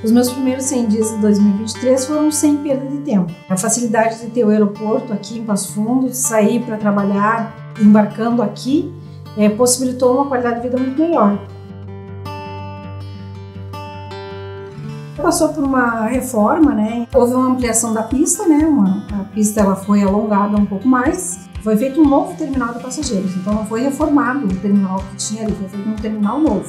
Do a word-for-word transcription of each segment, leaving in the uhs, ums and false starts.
Os meus primeiros cem dias de dois mil e vinte e três foram sem perda de tempo. A facilidade de ter o aeroporto aqui em Passo Fundo, de sair para trabalhar embarcando aqui, é, possibilitou uma qualidade de vida muito melhor. Passou por uma reforma, né? Houve uma ampliação da pista, né? Uma, a pista ela foi alongada um pouco mais. Foi feito um novo terminal de passageiros, então não foi reformado o terminal que tinha ali, foi feito um terminal novo.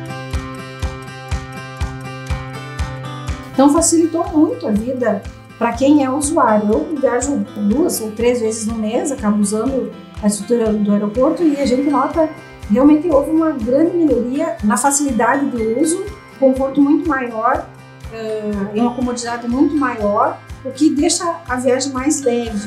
Então facilitou muito a vida para quem é usuário. Eu viajo duas ou três vezes no mês, acabo usando a estrutura do aeroporto e a gente nota realmente houve uma grande melhoria na facilidade de uso, conforto muito maior, e uma comodidade muito maior, o que deixa a viagem mais leve.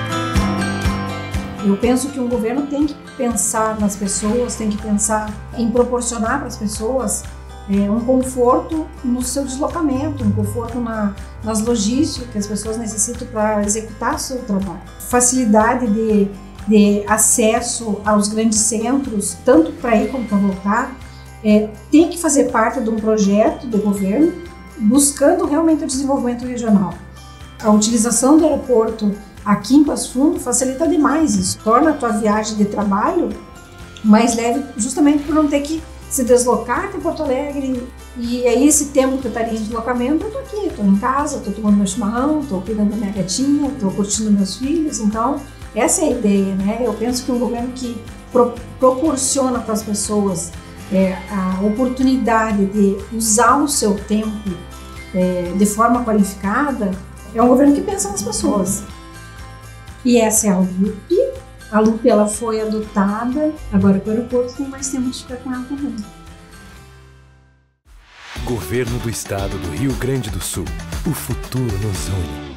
Eu penso que um governo tem que pensar nas pessoas, tem que pensar em proporcionar para as pessoas é, um conforto no seu deslocamento, um conforto na, nas logísticas que as pessoas necessitam para executar seu trabalho. Facilidade de, de acesso aos grandes centros, tanto para ir como para voltar, é, tem que fazer parte de um projeto de governo buscando realmente o desenvolvimento regional. A utilização do aeroporto aqui em Passo Fundo facilita demais isso, torna a tua viagem de trabalho mais leve, justamente por não ter que se deslocar até Porto Alegre. E aí esse tempo que eu estaria em deslocamento, eu tô aqui, tô em casa, tô tomando meu chimarrão, tô cuidando da minha gatinha, tô curtindo meus filhos. Então essa é a ideia, né? Eu penso que um governo que pro, proporciona para as pessoas é, a oportunidade de usar o seu tempo é, de forma qualificada, é um governo que pensa nas pessoas. E essa é a L U P. A L U P ela foi adotada, agora que o aeroporto tem mais tempo de ficar com ela também. Governo do Estado do Rio Grande do Sul. O futuro nos une.